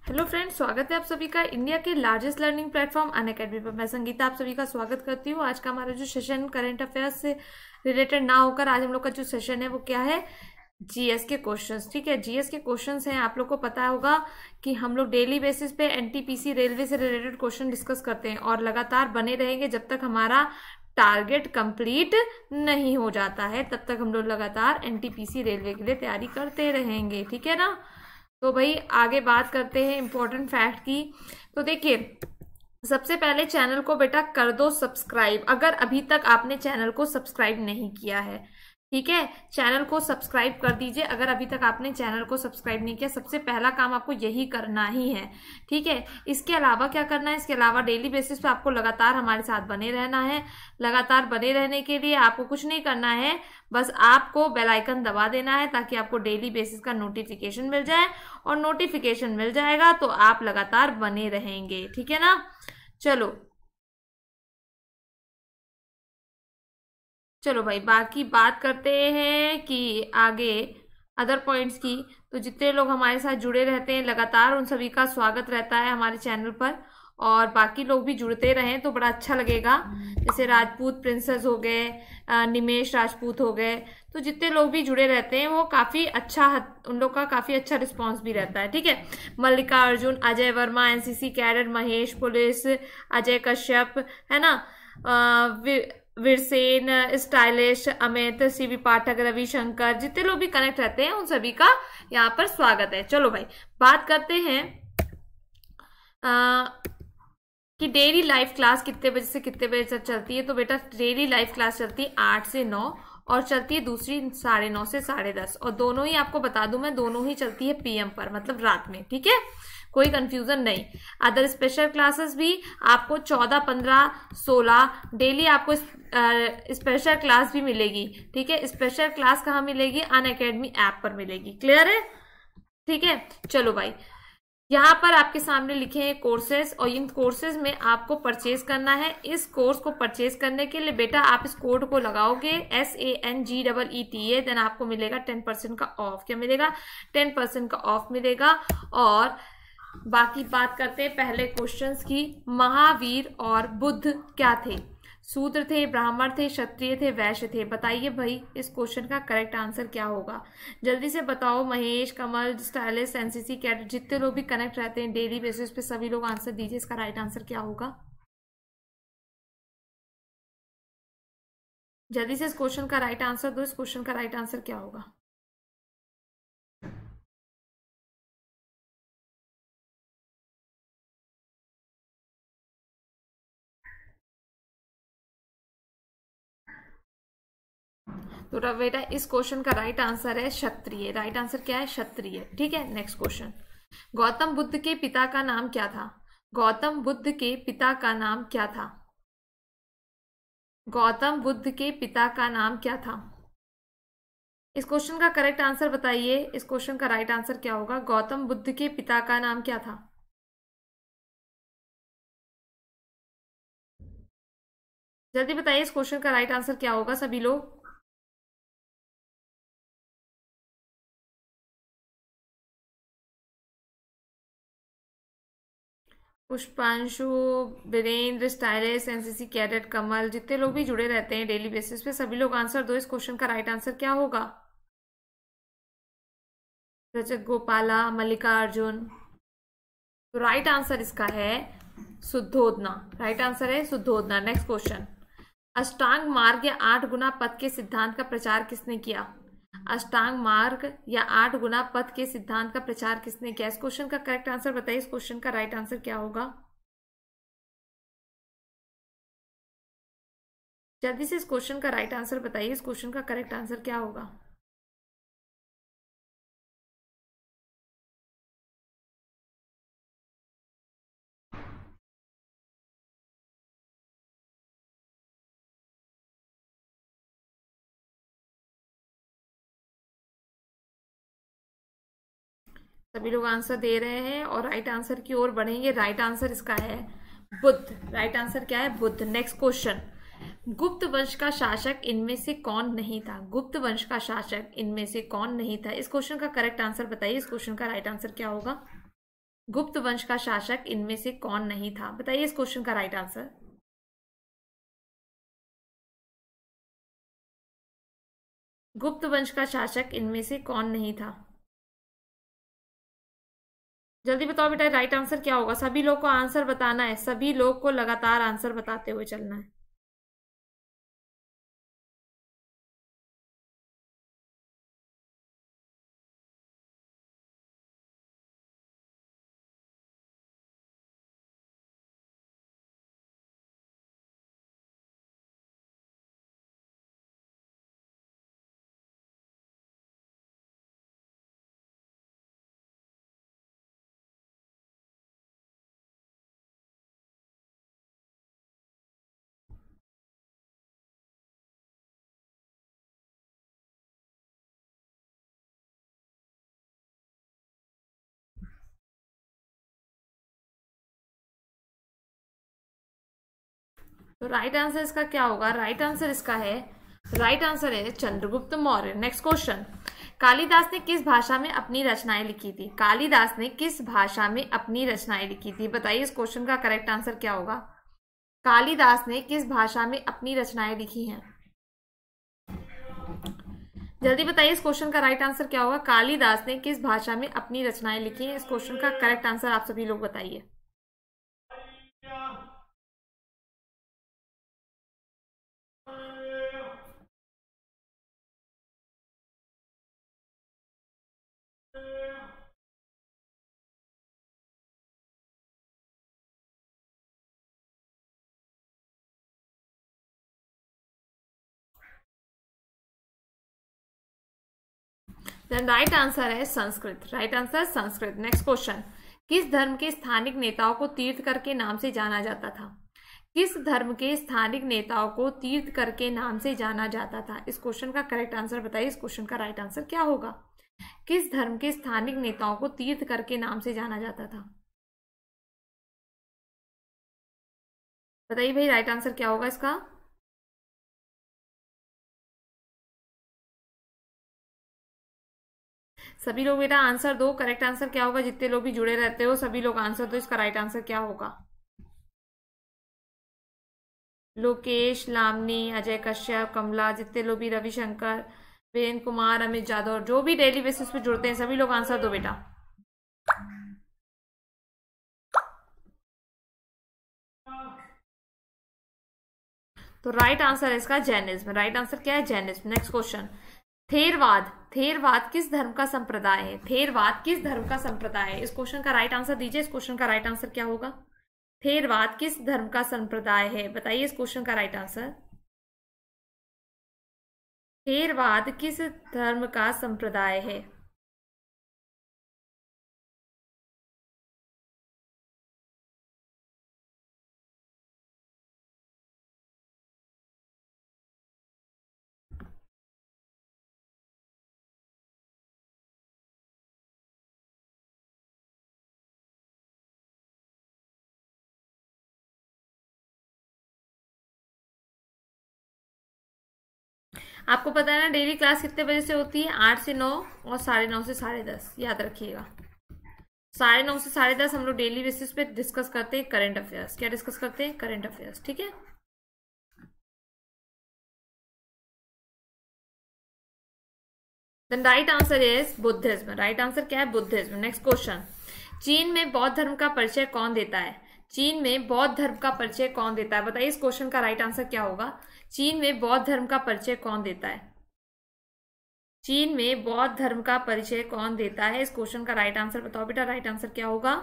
Hello friends, स्वागत है आप सभी का इंडिया के लार्जेस्ट लर्निंग प्लेटफॉर्म अनअकैडमी पर। मैं संगीता आप सभी का स्वागत करती हूँ। आज का हमारा जो सेशन करंट अफेयर्स से रिलेटेड ना होकर आज हम लोग का जो सेशन है वो क्या है, जीएस के क्वेश्चंस। ठीक है, जीएस के क्वेश्चंस हैं। आप लोग को पता होगा कि हम लोग डेली बेसिस पे एनटीपीसी रेलवे से रिलेटेड क्वेश्चन डिस्कस करते हैं और लगातार बने रहेंगे जब तक हमारा टारगेट कंप्लीट नहीं हो जाता है। तब तक हम लोग लगातार एनटीपीसी रेलवे के लिए तैयारी करते रहेंगे। ठीक है ना। तो भाई आगे बात करते हैं इंपॉर्टेंट फैक्ट की। तो देखिए, सबसे पहले चैनल को बेटा कर दो सब्सक्राइब, अगर अभी तक आपने चैनल को सब्सक्राइब नहीं किया है। ठीक है, चैनल को सब्सक्राइब कर दीजिए अगर अभी तक आपने चैनल को सब्सक्राइब नहीं किया। सबसे पहला काम आपको यही करना ही है। ठीक है, इसके अलावा क्या करना है, इसके अलावा डेली बेसिस पे आपको लगातार हमारे साथ बने रहना है। लगातार बने रहने के लिए आपको कुछ नहीं करना है, बस आपको बेल आइकन दबा देना है ताकि आपको डेली बेसिस का नोटिफिकेशन मिल जाए, और नोटिफिकेशन मिल जाएगा तो आप लगातार बने रहेंगे। ठीक है ना। चलो भाई, बाकी बात करते हैं कि आगे अदर पॉइंट्स की। तो जितने लोग हमारे साथ जुड़े रहते हैं लगातार, उन सभी का स्वागत रहता है हमारे चैनल पर, और बाकी लोग भी जुड़ते रहें तो बड़ा अच्छा लगेगा। जैसे राजपूत प्रिंसेस हो गए, निमेश राजपूत हो गए, तो जितने लोग भी जुड़े रहते हैं वो काफी अच्छा, उन लोग का काफी अच्छा रिस्पांस भी रहता है। ठीक है, Mallika Arjun, Ajay Verma, NCC cadet Mahesh police, Ajay Kashyap, है ना, वीरसेन, स्टाइलिश, अमित, सीवी पाठक, रविशंकर, जितने लोग भी कनेक्ट रहते हैं उन सभी का यहाँ पर स्वागत है। चलो भाई, बात करते हैं कि डेली लाइव क्लास कितने बजे से कितने बजे तक चलती है। तो बेटा डेली लाइव क्लास चलती है 8 से 9 और चलती है दूसरी 9:30 से 10:30, और दोनों ही आपको बता दूं मैं, दोनों ही चलती है पीएम पर, मतलब रात में। ठीक है, कोई कंफ्यूजन नहीं। अदर स्पेशल क्लासेस भी आपको 14, 15, 16 डेली आपको स्पेशल क्लास भी मिलेगी। ठीक है, स्पेशल क्लास कहाँ मिलेगी, अनअकैडमी ऐप पर मिलेगी। क्लियर है। ठीक है, चलो भाई, यहाँ पर आपके सामने लिखे हैं कोर्सेज, और इन कोर्सेज में आपको परचेज करना है। इस कोर्स को परचेज करने के लिए बेटा आप इस कोड को लगाओगे SANGEETA, देन आपको मिलेगा 10% का ऑफ। क्या मिलेगा, 10% का ऑफ मिलेगा। और बाकी बात करते हैं पहले क्वेश्चंस की। महावीर और बुद्ध क्या थे, शूद्र थे, ब्राह्मण थे, क्षत्रिय थे, वैश्य थे। बताइए भाई इस क्वेश्चन का करेक्ट आंसर क्या होगा, जल्दी से बताओ। Mahesh, Kamal, stylish, NCC cadet, जितने लोग भी कनेक्ट रहते हैं डेली बेसिस पे, सभी लोग आंसर दीजिए, इसका राइट आंसर क्या होगा। जल्दी से इस क्वेश्चन का राइट आंसर दो, इस क्वेश्चन का राइट आंसर क्या होगा। तो बेटा इस क्वेश्चन का राइट आंसर है क्षत्रिय। राइट आंसर क्या है, क्षत्रिय। ठीक है, नेक्स्ट क्वेश्चन। गौतम बुद्ध के पिता का नाम क्या था। गौतम बुद्ध के पिता का नाम क्या था। गौतम बुद्ध के पिता का नाम क्या था। इस क्वेश्चन का करेक्ट आंसर बताइए, इस क्वेश्चन का राइट आंसर क्या होगा। गौतम बुद्ध के पिता का नाम क्या था। जल्दी बताइए इस क्वेश्चन का राइट आंसर क्या होगा सभी लोग। Pushpanshu, Virendra, stylish, NCC cadet, Kamal, जितने लोग भी जुड़े रहते हैं डेली बेसिस पे, सभी लोग आंसर दो। इस क्वेश्चन का राइट आंसर क्या होगा। रजत गोपाला, मल्लिका अर्जुन। तो राइट आंसर इसका है शुद्धोदना। राइट आंसर है शुद्धोदना। Next question. अष्टांग मार्ग या 8 गुना पथ के सिद्धांत का प्रचार किसने किया। अष्टांग मार्ग या 8 गुना पथ के सिद्धांत का प्रचार किसने किया। इस क्वेश्चन का करेक्ट आंसर बताइए, इस क्वेश्चन का राइट आंसर क्या होगा। जल्दी से इस क्वेश्चन का राइट आंसर बताइए, इस क्वेश्चन का करेक्ट आंसर क्या होगा। सभी लोग आंसर दे रहे हैं और राइट आंसर की ओर बढ़ेंगे। राइट आंसर इसका है बुद्ध। राइट आंसर क्या है, बुद्ध। Next question. गुप्त वंश का शासक इनमें से कौन नहीं था। गुप्त वंश का शासक इनमें से कौन नहीं था। इस क्वेश्चन का करेक्ट आंसर बताइए, इस क्वेश्चन का राइट आंसर क्या होगा। गुप्त वंश का शासक इनमें से कौन नहीं था? बताइए इस क्वेश्चन का राइट आंसर। गुप्त वंश का शासक इनमें से कौन नहीं था? जल्दी बताओ बेटा, राइट आंसर क्या होगा? सभी लोग को आंसर बताना है, सभी लोग को लगातार आंसर बताते हुए चलना है। तो राइट आंसर इसका क्या होगा? राइट आंसर इसका है, राइट आंसर है चंद्रगुप्त मौर्य। नेक्स्ट क्वेश्चन, कालिदास ने किस भाषा में अपनी रचनाएं लिखी थी? कालिदास ने किस भाषा में अपनी रचनाएं लिखी थी? बताइए इस क्वेश्चन का करेक्ट आंसर क्या होगा? कालिदास ने किस भाषा में अपनी रचनाएं लिखी हैं? जल्दी बताइए इस क्वेश्चन का राइट आंसर क्या होगा? कालिदास ने किस भाषा में अपनी रचनाएं लिखी हैं? इस क्वेश्चन का करेक्ट आंसर आप सभी लोग बताइए। देन राइट आंसर है Sanskrit. Right answer Sanskrit. Next question, किस धर्म के स्थानिक नेताओं को तीर्थकर के नाम से जाना जाता था? किस धर्म के स्थानिक नेताओं को तीर्थकर के नाम से जाना जाता था? इस क्वेश्चन का करेक्ट आंसर बताइए। इस क्वेश्चन का राइट आंसर क्या होगा? किस धर्म के स्थानिक नेताओं को तीर्थकर के नाम से जाना जाता था? बताइए भाई, राइट आंसर क्या होगा इसका? सभी लोग बेटा आंसर दो, करेक्ट आंसर क्या होगा? जितने लोग भी जुड़े रहते हो सभी लोग आंसर दो, इसका राइट आंसर क्या होगा? लोकेश, लामनी, अजय कश्यप, कमला, जितने लोग भी, रविशंकर, वीरेंद्र कुमार, अमित जादव, जो भी डेली बेसिस पे जुड़ते हैं सभी लोग आंसर दो बेटा। तो राइट आंसर है इसका जैनिज्म। राइट आंसर क्या है? Jainism. Next question, Theravada. Theravada किस धर्म का संप्रदाय है? थेरवाद किस धर्म का संप्रदाय है? इस क्वेश्चन का राइट आंसर दीजिए। इस क्वेश्चन का राइट आंसर क्या होगा? थेरवाद किस धर्म का संप्रदाय है? बताइए इस क्वेश्चन का राइट आंसर। थेरवाद किस धर्म का संप्रदाय है? आपको पता है ना डेली क्लास कितने बजे से होती है? 8 से 9 और 9:30 से 10:30, याद रखिएगा। 9:30 से 10:30 हम लोग डेली बेसिस पे डिस्कस करते हैं करंट अफेयर्स। क्या डिस्कस करते हैं? करंट अफेयर्स, ठीक है। Then right answer is Buddhism. Right answer क्या है? बुद्धिज्म। नेक्स्ट क्वेश्चन, चीन में बौद्ध धर्म का परिचय कौन देता है? चीन में बौद्ध धर्म का परिचय कौन देता है? बताइए इस क्वेश्चन का राइट आंसर क्या होगा? चीन में बौद्ध धर्म का परिचय कौन देता है? चीन में बौद्ध धर्म का परिचय कौन देता है? इस क्वेश्चन का राइट आंसर बताओ बेटा। राइट आंसर क्या होगा?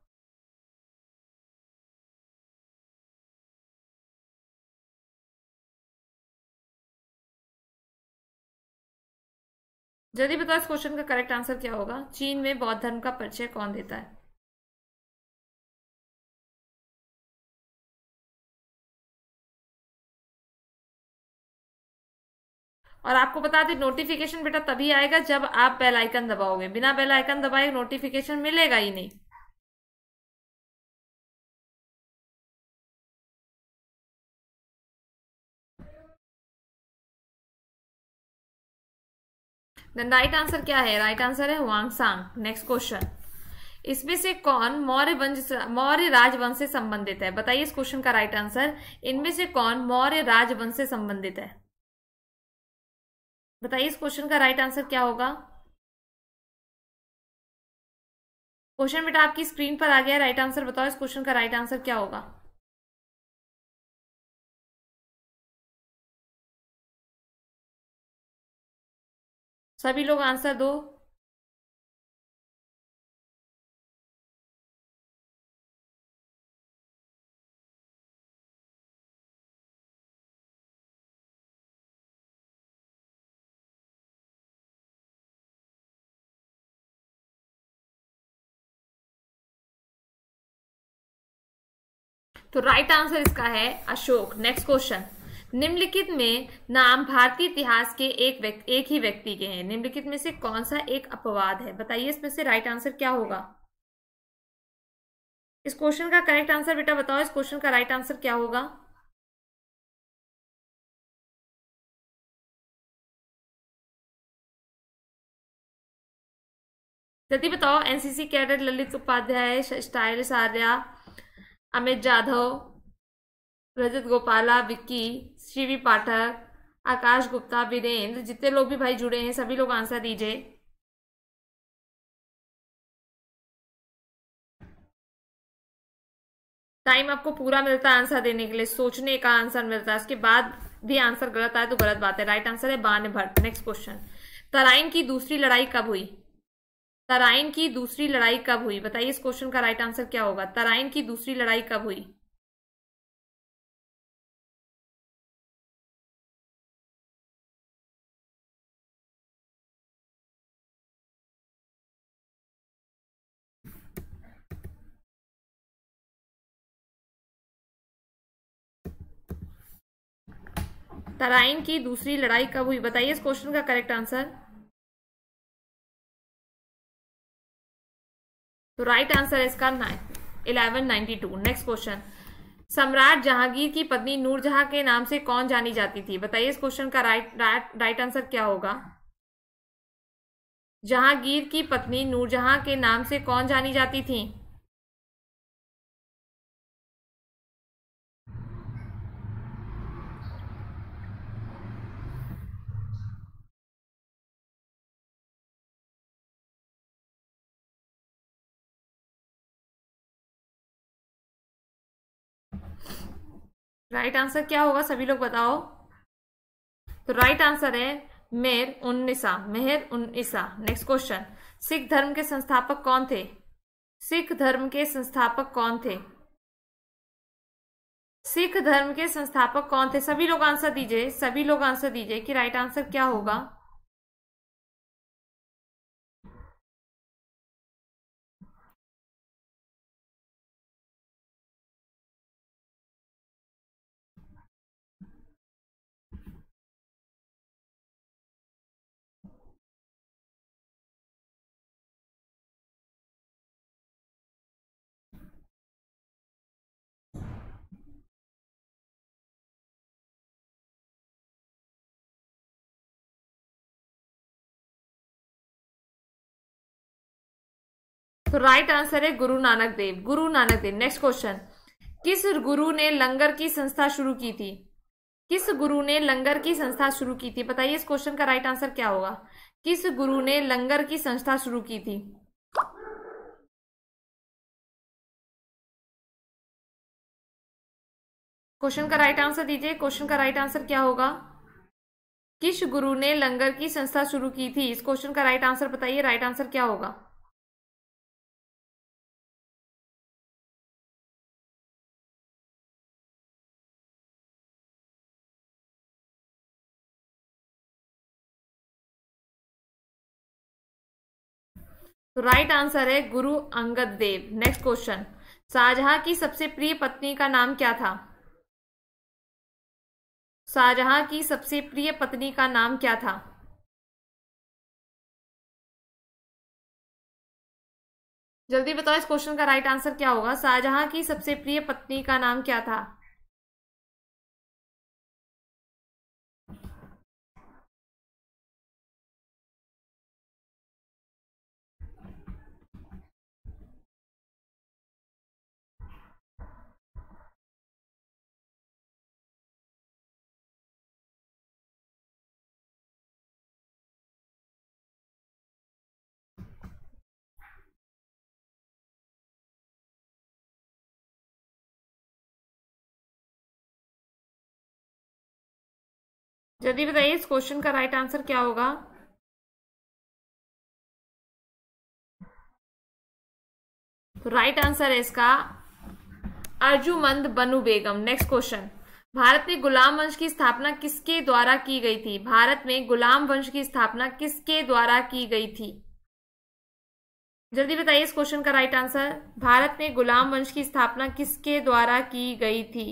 जल्दी बताओ इस क्वेश्चन का करेक्ट आंसर क्या होगा? चीन में बौद्ध धर्म का परिचय कौन देता है? और आपको बता दें, नोटिफिकेशन बेटा तभी आएगा जब आप बेल आइकन दबाओगे। बिना बेल आइकन दबाए नोटिफिकेशन मिलेगा ही नहीं। देन राइट आंसर क्या है? राइट आंसर है हुआंगसांग। नेक्स्ट क्वेश्चन, इसमें से कौन मौर्य राजवंश से संबंधित है? बताइए इस क्वेश्चन का राइट आंसर। इनमें से कौन मौर्य राजवंश से संबंधित है? बताइए इस क्वेश्चन का राइट आंसर क्या होगा? क्वेश्चन बेटा आपकी स्क्रीन पर आ गया, राइट आंसर बताओ, इस क्वेश्चन का राइट आंसर क्या होगा? सभी लोग आंसर दो। तो राइट आंसर इसका है अशोक। नेक्स्ट क्वेश्चन, निम्नलिखित में नाम भारतीय इतिहास के एक ही व्यक्ति के हैं। निम्नलिखित में से कौन सा एक अपवाद है? बताइए इसमें से राइट आंसर क्या होगा? इस क्वेश्चन का करेक्ट आंसर बेटा बताओ, इस क्वेश्चन का राइट आंसर क्या होगा? जल्दी बताओ। NCC cadet Lalit Upadhyay, stylish Arya, Amit Jadhav, Rajat Gopala, Vicky, Shivi Pathak, Akash Gupta, Virendra, जितने लोग भी भाई जुड़े हैं सभी लोग आंसर दीजिए। टाइम आपको पूरा मिलता है आंसर देने के लिए, सोचने का आंसर मिलता है, उसके बाद भी आंसर गलत आए तो गलत बात है। राइट आंसर है बाण भट्ट। नेक्स्ट क्वेश्चन, तराइन की दूसरी लड़ाई कब हुई? तराइन की दूसरी लड़ाई कब हुई? बताइए इस क्वेश्चन का राइट आंसर क्या होगा? तराइन की दूसरी लड़ाई कब हुई? तराइन की दूसरी लड़ाई कब हुई? बताइए इस क्वेश्चन का करेक्ट आंसर। तो राइट आंसर है इसका 1192। नेक्स्ट क्वेश्चन, सम्राट जहांगीर की पत्नी नूरजहां के नाम से कौन जानी जाती थी? बताइए इस क्वेश्चन का राइट आंसर क्या होगा? जहांगीर की पत्नी नूरजहां के नाम से कौन जानी जाती थी? राइट आंसर क्या होगा सभी लोग बताओ। तो राइट आंसर है मेहर उन्निसा। नेक्स्ट क्वेश्चन, सिख धर्म के संस्थापक कौन थे? सिख धर्म के संस्थापक कौन थे? सिख धर्म के संस्थापक कौन थे? सभी लोग आंसर दीजिए, सभी लोग आंसर दीजिए कि राइट आंसर क्या होगा। तो राइट आंसर है गुरु नानक देव, गुरु नानक देव। नेक्स्ट क्वेश्चन, किस गुरु ने लंगर की संस्था शुरू की थी? किस गुरु ने लंगर की संस्था शुरू की थी? बताइए इस क्वेश्चन का राइट आंसर क्या होगा? किस गुरु ने लंगर की संस्था शुरू की थी? क्वेश्चन का राइट आंसर दीजिए, क्वेश्चन का राइट आंसर क्या होगा? किस गुरु ने लंगर की संस्था शुरू की थी? इस क्वेश्चन का राइट आंसर बताइए, राइट आंसर क्या होगा? तो राइट आंसर है गुरु अंगद देव। नेक्स्ट क्वेश्चन, शाहजहां की सबसे प्रिय पत्नी का नाम क्या था? शाहजहां की सबसे प्रिय पत्नी का नाम क्या था? जल्दी बताओ इस क्वेश्चन का राइट आंसर क्या होगा? शाहजहां की सबसे प्रिय पत्नी का नाम क्या था? जल्दी बताइए इस क्वेश्चन का राइट आंसर क्या होगा। तो राइट आंसर है इसका अर्जुमंद बनु बेगम। नेक्स्ट क्वेश्चन, भारत में गुलाम वंश की स्थापना किसके द्वारा की गई थी? भारत में गुलाम वंश की स्थापना किसके द्वारा की गई थी? जल्दी बताइए इस क्वेश्चन का राइट आंसर। भारत में गुलाम वंश की स्थापना किसके द्वारा की गई थी?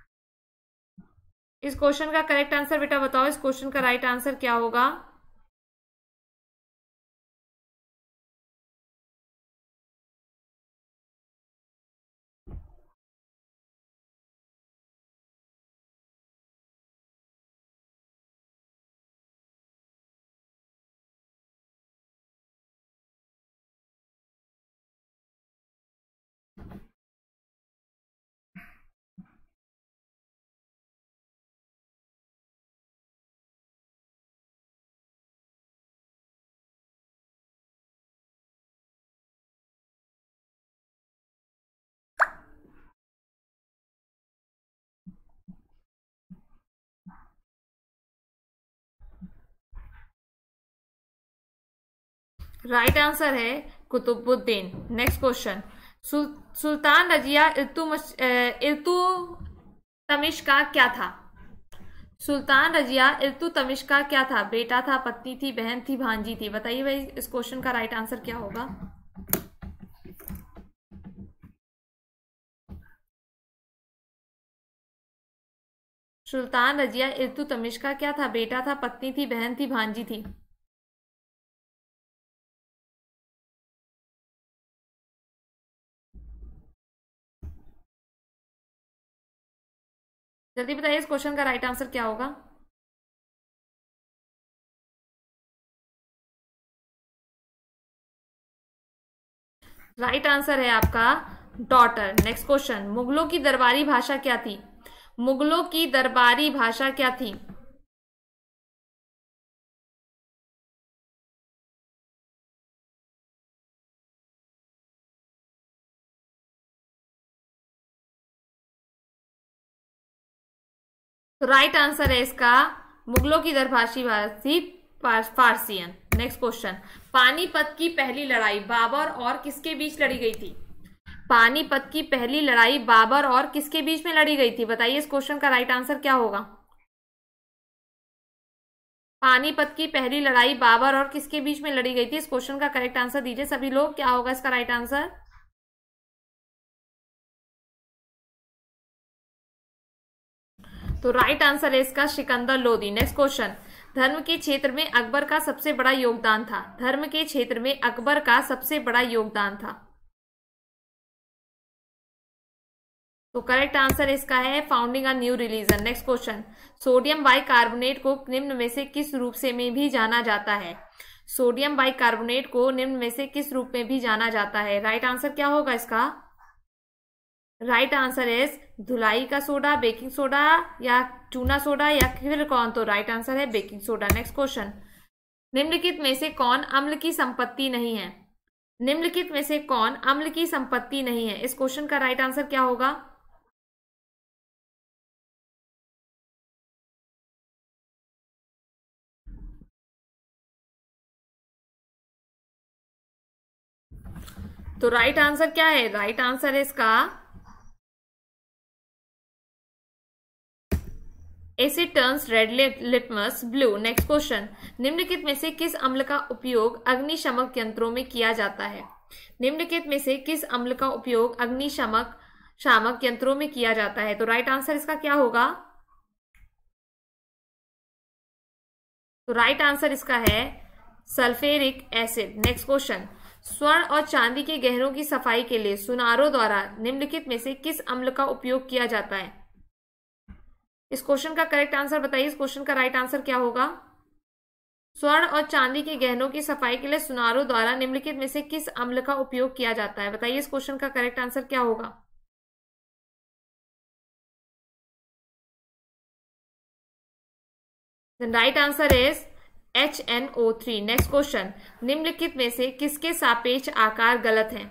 इस क्वेश्चन का करेक्ट आंसर बेटा बताओ, इस क्वेश्चन का राइट आंसर क्या होगा? राइट आंसर है कुतुबुद्दीन। नेक्स्ट क्वेश्चन, सुल्तान रजिया इल्तुतमिश का क्या था? सुल्तान रजिया इल्तुतमिश का क्या था? बेटा था, पत्नी थी, बहन थी, भांजी थी? बताइए भाई इस क्वेश्चन का राइट आंसर क्या होगा। सुल्तान रजिया इल्तुतमिश का क्या था? बेटा था, पत्नी थी, बहन थी, भांजी थी? जल्दी बताइए इस क्वेश्चन का राइट आंसर क्या होगा। राइट आंसर है आपका डॉटर। नेक्स्ट क्वेश्चन, मुगलों की दरबारी भाषा क्या थी? मुगलों की दरबारी भाषा क्या थी? तो राइट आंसर है इसका मुगलों की दरभाषी भाषी फारसियन। नेक्स्ट क्वेश्चन, पानीपत की पहली लड़ाई बाबर और किसके बीच लड़ी गई थी? पानीपत की पहली लड़ाई बाबर और किसके बीच में लड़ी गई थी? बताइए इस क्वेश्चन का राइट आंसर क्या होगा। पानीपत की पहली लड़ाई बाबर और किसके बीच में लड़ी गई थी? इस क्वेश्चन का करेक्ट आंसर दीजिए सभी लोग, क्या होगा इसका राइट आंसर। तो राइट आंसर है इसका सिकंदर लोदी। नेक्स्ट क्वेश्चन, धर्म के क्षेत्र में अकबर का सबसे बड़ा योगदान था? धर्म के क्षेत्र में अकबर का सबसे बड़ा योगदान था? तो करेक्ट आंसर इसका है founding a new religion. Next question, sodium bicarbonate को निम्न में से किस रूप से में भी जाना जाता है? सोडियम बाइकार्बोनेट को निम्न में से किस रूप में भी जाना जाता है? राइट आंसर क्या होगा इसका। राइट आंसर इज धुलाई का सोडा, बेकिंग सोडा या चूना सोडा या फिर कौन? तो राइट आंसर है बेकिंग सोडा। नेक्स्ट क्वेश्चन, निम्नलिखित में से कौन अम्ल की संपत्ति नहीं है? निम्नलिखित में से कौन अम्ल की संपत्ति नहीं है? इस क्वेश्चन का राइट आंसर क्या होगा। तो राइट आंसर क्या है? राइट आंसर है इसका acid turns red litmus blue. Next question, निम्नलिखित में से किस अम्ल का उपयोग अग्निशमक यंत्रों में किया जाता है? निम्नलिखित में से किस अम्ल का उपयोग अग्निशमक शामक यंत्रों में किया जाता है? तो राइट आंसर इसका क्या होगा। तो राइट आंसर इसका है सल्फ्यूरिक एसिड। नेक्स्ट क्वेश्चन, स्वर्ण और चांदी के गहनों की सफाई के लिए सुनारों द्वारा निम्नलिखित में से किस अम्ल का उपयोग किया जाता है? इस क्वेश्चन का करेक्ट आंसर बताइए, इस क्वेश्चन का राइट आंसर क्या होगा। स्वर्ण और चांदी के गहनों की सफाई के लिए सुनारों द्वारा निम्नलिखित में से किस अम्ल का उपयोग किया जाता है? बताइए इस क्वेश्चन का करेक्ट आंसर क्या होगा। Right answer is HNO3। Next question, निम्नलिखित में से किसके सापेक्ष आकार गलत है?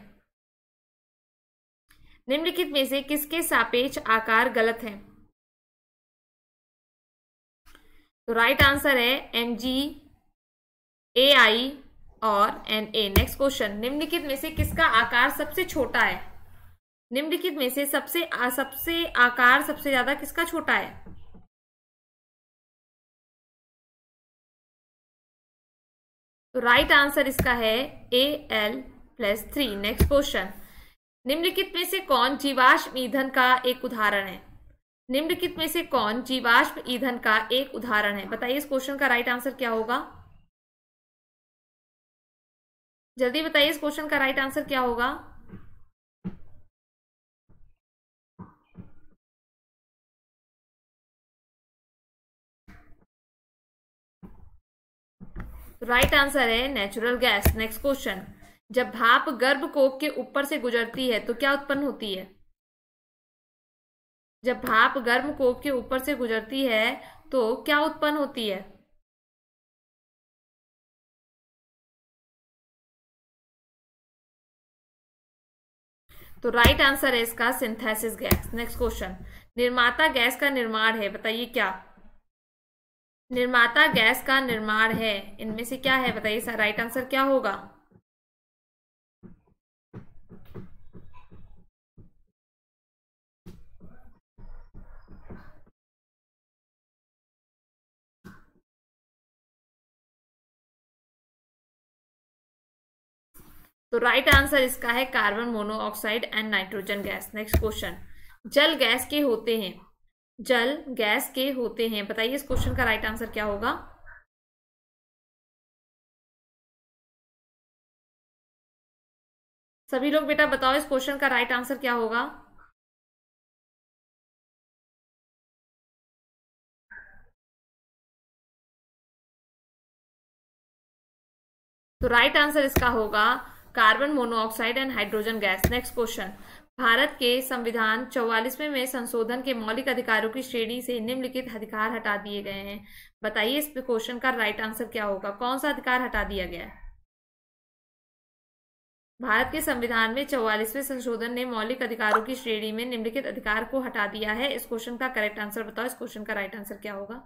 निम्नलिखित में से किसके सापेक्ष आकार गलत है? तो राइट आंसर है MG, AI और NA। नेक्स्ट क्वेश्चन, निम्नलिखित में से किसका आकार सबसे छोटा है? निम्नलिखित में से सबसे आकार सबसे ज्यादा किसका छोटा है? तो राइट आंसर इसका है AL+3। नेक्स्ट क्वेश्चन, निम्नलिखित में से कौन जीवाश्म ईंधन का एक उदाहरण है? निम्नलिखित में से कौन जीवाश्म ईंधन का एक उदाहरण है? बताइए इस क्वेश्चन का राइट आंसर क्या होगा? जल्दी बताइए इस क्वेश्चन का राइट आंसर क्या होगा? राइट आंसर है नेचुरल गैस। नेक्स्ट क्वेश्चन, जब भाप गर्भकोक के ऊपर से गुजरती है तो क्या उत्पन्न होती है? जब भाप गर्भकोक के ऊपर से गुजरती है तो क्या उत्पन्न होती है? तो राइट आंसर है इसका सिंथेसिस गैस। नेक्स्ट क्वेश्चन, निर्माता गैस का निर्माण है, बताइए क्या? निर्माता गैस का निर्माण है, इनमें से क्या है? बताइए सर, राइट आंसर क्या होगा? तो राइट आंसर इसका है carbon monoxide and nitrogen gas. Next question, जल गैस के होते हैं, जल गैस के होते हैं, बताइए इस क्वेश्चन का राइट आंसर क्या होगा? सभी लोग बेटा बताओ इस क्वेश्चन का राइट आंसर क्या होगा? तो राइट आंसर इसका होगा carbon monoxide and hydrogen gas. Next question, Bharat के संविधान 44वें में संशोधन के मौलिक अधिकारों की श्रेणी से निम्नलिखित अधिकार हटा दिए गए हैं, बताइए इस क्वेश्चन का राइट आंसर क्या होगा? कौन सा अधिकार हटा दिया गया है? भारत के संविधान में 44वें संशोधन ने मौलिक अधिकारों की श्रेणी में निम्नलिखित अधिकार को हटा दिया है, इस क्वेश्चन का करेक्ट आंसर बताओ, इस क्वेश्चन का राइट आंसर क्या होगा?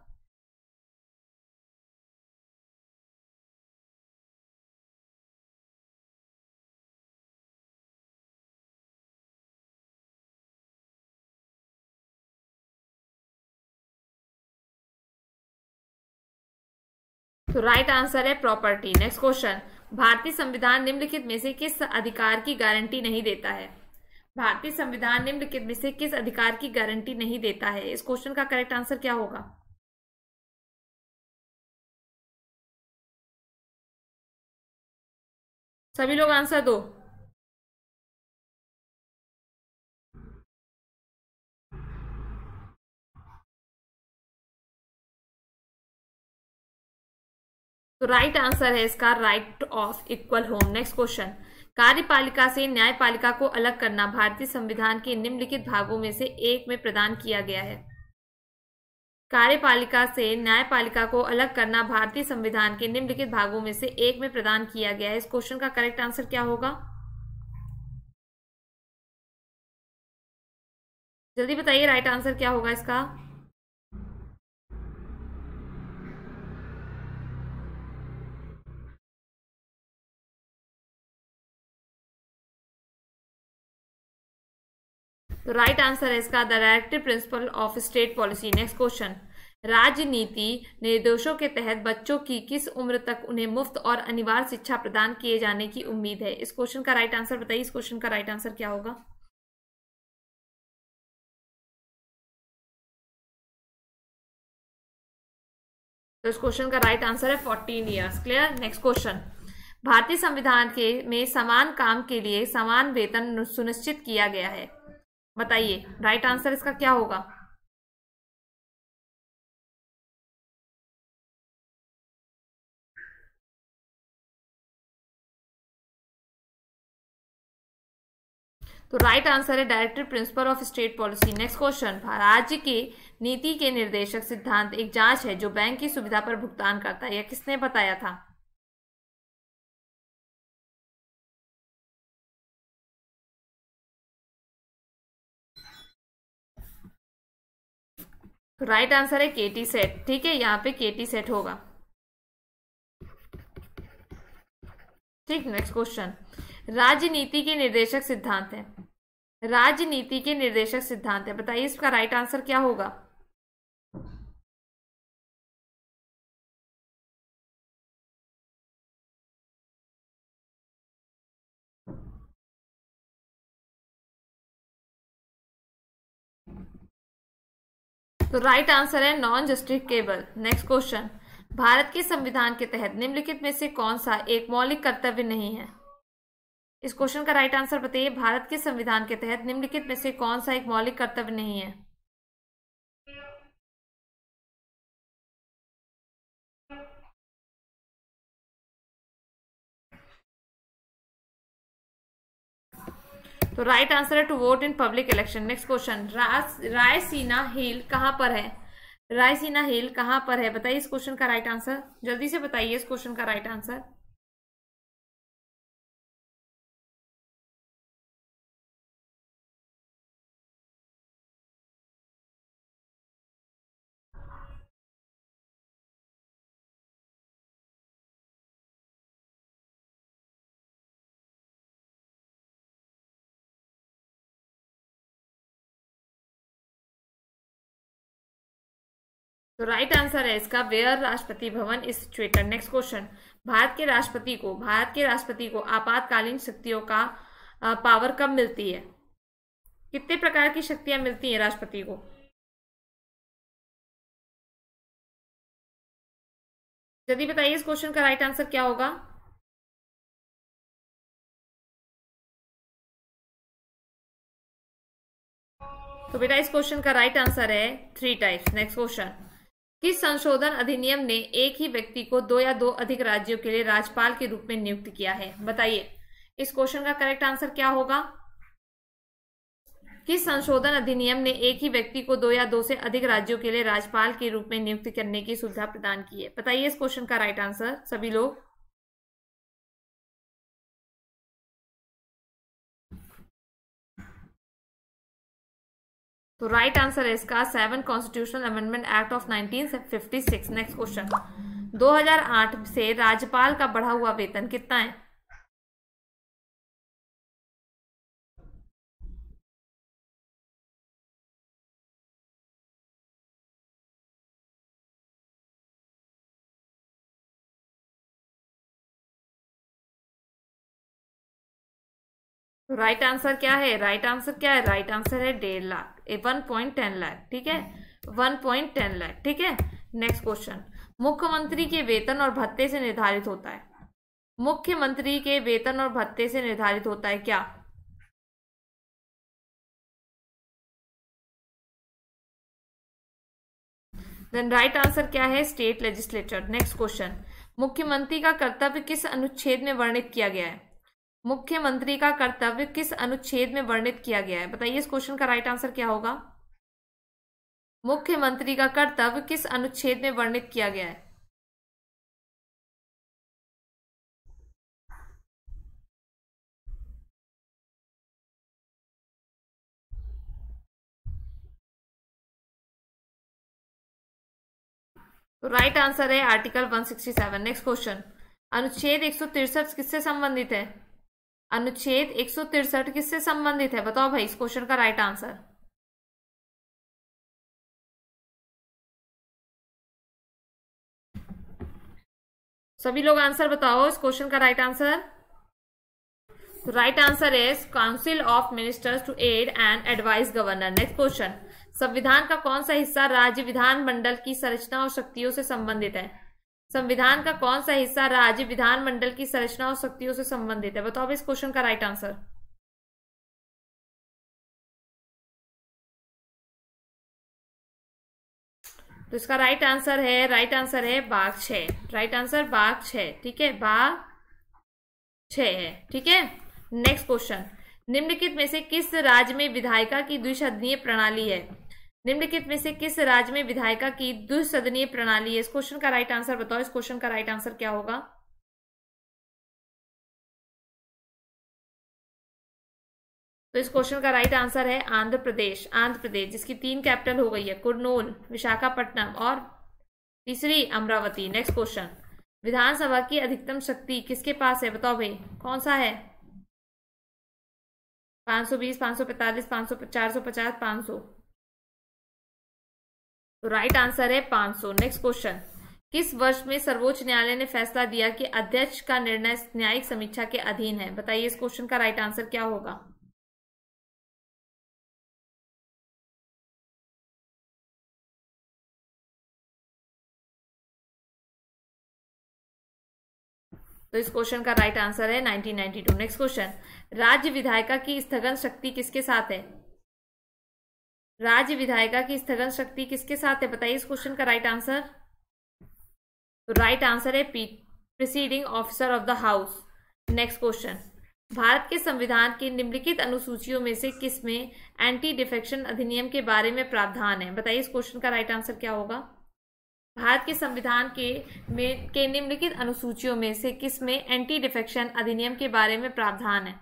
तो राइट आंसर है प्रॉपर्टी। नेक्स्ट क्वेश्चन, भारतीय संविधान निम्नलिखित में से किस अधिकार की गारंटी नहीं देता है? भारतीय संविधान निम्नलिखित में से किस अधिकार की गारंटी नहीं देता है, इस क्वेश्चन का करेक्ट आंसर क्या होगा? सभी लोग आंसर दो। तो राइट आंसर है इसका right of equal home. Next question, कार्यपालिका से न्यायपालिका को अलग करना भारतीय संविधान के निम्नलिखित भागों में से एक में प्रदान किया गया है। कार्यपालिका से न्यायपालिका को अलग करना भारतीय संविधान के निम्नलिखित भागों में से एक में प्रदान किया गया है, इस क्वेश्चन का करेक्ट आंसर क्या होगा? जल्दी बताइए राइट आंसर क्या होगा इसका? तो राइट आंसर है इसका the directive principle of state policy. Next question, राजनीति निर्देशों के तहत बच्चों की किस उम्र तक उन्हें मुफ्त और अनिवार्य शिक्षा प्रदान किए जाने की उम्मीद है, इस क्वेश्चन का राइट आंसर बताइए, इस क्वेश्चन का राइट आंसर क्या होगा? तो इस क्वेश्चन का राइट आंसर है 14 ईयर्स। क्लियर। नेक्स्ट क्वेश्चन, भारतीय संविधान के में समान काम के लिए समान वेतन सुनिश्चित किया गया है, बताइए राइट आंसर इसका क्या होगा? तो राइट आंसर है directive principle of state policy. Next question, राज्य के नीति के निर्देशक सिद्धांत एक जांच है जो बैंक की सुविधा पर भुगतान करता है, यह किसने बताया था? तो राइट आंसर है केटी सेट। ठीक है, यहाँ पे केटी सेट होगा। ठीक, नेक्स्ट क्वेश्चन। राजनीति के निर्देशक सिद्धांत है, राजनीति के निर्देशक सिद्धांत है, बताइए इसका राइट आंसर क्या होगा। तो राइट आंसर है non justifiable. Next question. Bharat के संविधान के तहत निम्नलिखित में से कौन सा एक मौलिक कर्तव्य नहीं है। इस क्वेश्चन का राइट आंसर बताइए। भारत के संविधान के तहत निम्नलिखित में से कौन सा एक मौलिक कर्तव्य नहीं है। तो राइट आंसर है to vote in public election. Next question. Raisina hill कहां पर है, रायसीना हिल कहां पर है, बताइए इस क्वेश्चन का राइट आंसर। जल्दी से बताइए इस क्वेश्चन का राइट आंसर। तो राइट आंसर है इसका where Rashtrapati Bhavan is situated. Next question. Bharat के राष्ट्रपति को आपातकालीन शक्तियों का पावर कब मिलती है, कितने प्रकार की शक्तियां मिलती हैं राष्ट्रपति को। जल्दी बताइए इस क्वेश्चन का राइट आंसर क्या होगा। तो बेटा इस क्वेश्चन का राइट आंसर है 3 टाइप्स। Next question. किस संशोधन अधिनियम ने एक ही व्यक्ति को 2 या 2 अधिक राज्यों के लिए राज्यपाल के रूप में नियुक्त किया है, बताइए इस क्वेश्चन का करेक्ट आंसर क्या होगा। किस संशोधन अधिनियम ने एक ही व्यक्ति को 2 या 2 से अधिक राज्यों के लिए राज्यपाल के रूप में नियुक्त करने की सुविधा प्रदान की है, बताइए इस क्वेश्चन का राइट आंसर सभी लोग। तो राइट आंसर है इसका 7 constitutional amendment act of 1956। Next question. 2008 से राज्यपाल का बढ़ा हुआ वेतन कितना है। तो राइट आंसर क्या है, राइट आंसर क्या है, राइट आंसर है 1.5 लाख, 1.10 लाख। ठीक है, 1.10 लाख। ठीक है, नेक्स्ट क्वेश्चन। मुख्यमंत्री के वेतन और भत्ते से निर्धारित होता है, मुख्यमंत्री के वेतन और भत्ते से निर्धारित होता है क्या। देन राइट आंसर क्या है, स्टेट लेजिस्लेचर। Next question. मुख्यमंत्री का कर्तव्य किस अनुच्छेद में वर्णित किया गया है, मुख्यमंत्री का कर्तव्य किस अनुच्छेद में वर्णित किया गया है, बताइए इस क्वेश्चन का राइट आंसर क्या होगा। मुख्यमंत्री का कर्तव्य किस अनुच्छेद में वर्णित किया गया है। तो राइट आंसर है आर्टिकल 167। Next question. अनुच्छेद 163 किससे संबंधित है, अनुच्छेद 163 किससे संबंधित है, बताओ भाई इस क्वेश्चन का राइट आंसर। सभी लोग आंसर बताओ इस क्वेश्चन का right answer. Right answer is council of ministers to aid and advise governor. Next question. संविधान का कौन सा हिस्सा राज्य विधानमंडल की संरचना और शक्तियों से संबंधित है, संविधान का कौन सा हिस्सा राज्य विधानमंडल की संरचना और शक्तियों से संबंधित है, बताओ इस क्वेश्चन का राइट आंसर। तो इसका राइट आंसर है बाघ 6। राइट आंसर बाघ 6। ठीक है, बाघ 6 है। ठीक है, नेक्स्ट क्वेश्चन। निम्नलिखित में से किस राज्य में विधायिका की द्विसदनीय प्रणाली है, निम्नलिखित में से किस राज्य में विधायिका की द्विसदनीय प्रणाली है, इस क्वेश्चन का राइट आंसर बताओ, इस क्वेश्चन का राइट आंसर क्या होगा। तो इस क्वेश्चन का राइट आंसर है आंध्र प्रदेश। आंध्र प्रदेश जिसकी 3 कैपिटल हो गई है, कुर्नूल, विशाखापट्टनम और तीसरी अमरावती। नेक्स्ट क्वेश्चन, विधानसभा की अधिकतम शक्ति किसके पास है? बताओ भाई कौन सा है? 520, 545, 500, 450, 500। तो राइट आंसर है 500। नेक्स्ट क्वेश्चन, किस वर्ष में सर्वोच्च न्यायालय ने फैसला दिया कि अध्यक्ष का निर्णय न्यायिक समीक्षा के अधीन है? बताइए इस क्वेश्चन का राइट आंसर क्या होगा? तो इस क्वेश्चन का राइट आंसर है 1992। नेक्स्ट क्वेश्चन, राज्य विधायिका की स्थगन शक्ति किसके साथ है? राज्य विधायिका की स्थगन शक्ति किसके साथ है? बताइए इस क्वेश्चन का राइट आंसर। तो राइट आंसर है presiding officer of the house. Next question, Bharat के संविधान की निम्नलिखित अनुसूचियों में से किसमें एंटी डिफेक्शन अधिनियम के बारे में प्रावधान है? बताइए इस क्वेश्चन का राइट आंसर क्या होगा? भारत के संविधान के निम्नलिखित अनुसूचियों में से किसमें एंटी डिफेक्शन अधिनियम के बारे में प्रावधान है?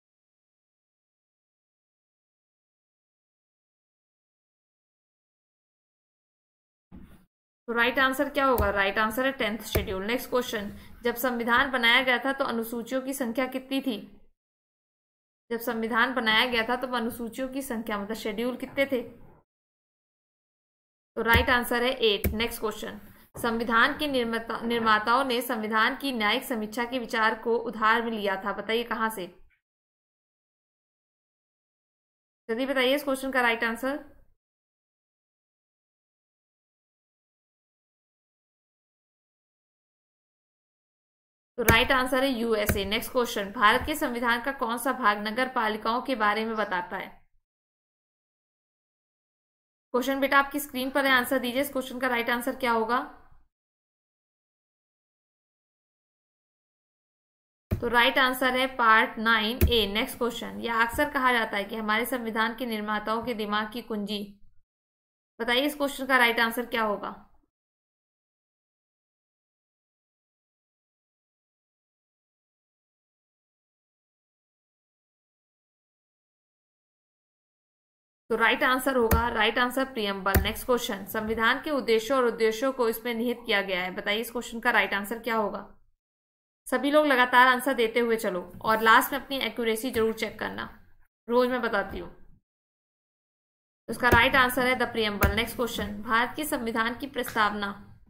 तो राइट आंसर क्या होगा? राइट आंसर है 10th शेड्यूल। नेक्स्ट क्वेश्चन, जब संविधान बनाया गया था तो अनुसूचियों की संख्या कितनी थी? जब संविधान बनाया गया था तो अनुसूचियों की संख्या मतलब शेड्यूल कितने थे? तो राइट आंसर है 8। नेक्स्ट क्वेश्चन, संविधान के निर्माताओं ने संविधान की न्यायिक समीक्षा के विचार को उधार में लिया था। बताइए कहां से? जल्दी बताइए इस क्वेश्चन का राइट आंसर। तो राइट आंसर है यूएसए। नेक्स्ट क्वेश्चन, भारत के संविधान का कौन सा भाग नगर पालिकाओं के बारे में बताता है? क्वेश्चन बेटा आपकी स्क्रीन पर है, आंसर दीजिए इस क्वेश्चन का राइट आंसर क्या होगा? तो राइट आंसर है पार्ट 9A। नेक्स्ट क्वेश्चन, यह अक्सर कहा जाता है कि हमारे संविधान के निर्माताओं के दिमाग की कुंजी। बताइए इस क्वेश्चन का राइट आंसर क्या होगा? तो राइट आंसर होगा, right answer preamble. Next question, संविधान के उद्देश्यों और उद्देश्यों को इसमें निहित किया गया है। बताइए इस क्वेश्चन का राइट आंसर क्या होगा? सभी लोग लगातार आंसर देते हुए चलो और लास्ट में अपनी एक्यूरेसी जरूर चेक करना, रोज मैं बताती हूँ। उसका राइट आंसर है the preamble. Next question, Bharat के संविधान की प्रस्तावना।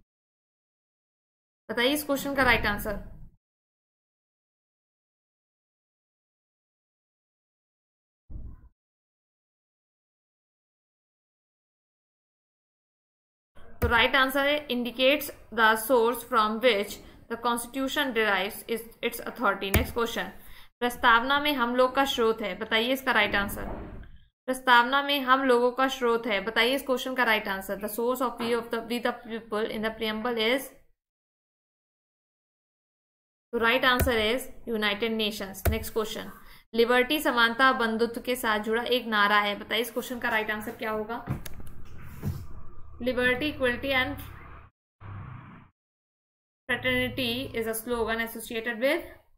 बताइए इस क्वेश्चन का राइट आंसर। तो राइट आंसर है indicates the source from which the constitution derives its authority. Next question, प्रस्तावना में हम लोग का स्रोत है। बताइए इसका राइट आंसर। प्रस्तावना में हम लोगों का स्रोत है। बताइए इस क्वेश्चन का right answer. The source of we the people in the preamble is. तो right answer is united nations. Next question, liberty समानता बंधुत्व के साथ जुड़ा एक नारा है। बताइए इस क्वेश्चन का राइट आंसर क्या होगा? Liberty, equality and fraternity is a slogan associated with।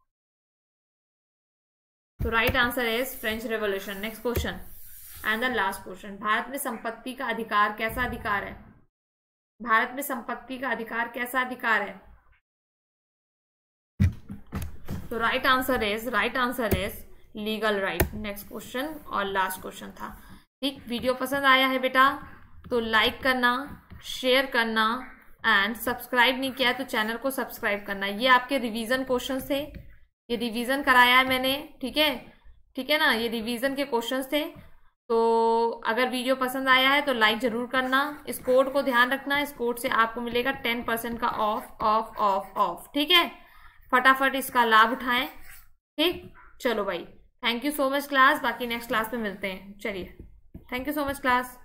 तो right answer is French revolution. Next question and the last question, Bharat में संपत्ति का अधिकार कैसा अधिकार है? भारत में संपत्ति का अधिकार कैसा अधिकार है? तो right answer is legal right. Next question और लास्ट क्वेश्चन था। ठीक, वीडियो पसंद आया है बेटा तो लाइक करना, शेयर करना एंड सब्सक्राइब नहीं किया है तो चैनल को सब्सक्राइब करना। ये आपके रिवीजन क्वेश्चंस थे, ये रिवीजन कराया है मैंने। ठीक है ना, ये रिवीजन के क्वेश्चंस थे। तो अगर वीडियो पसंद आया है तो लाइक जरूर करना। इस कोड को ध्यान रखना, इस कोड से आपको मिलेगा 10% का ऑफ। ठीक है, फटाफट इसका लाभ उठाएं। ठीक, चलो भाई, thank you so much class. बाकी नेक्स्ट क्लास में मिलते हैं। चलिए, thank you so much class.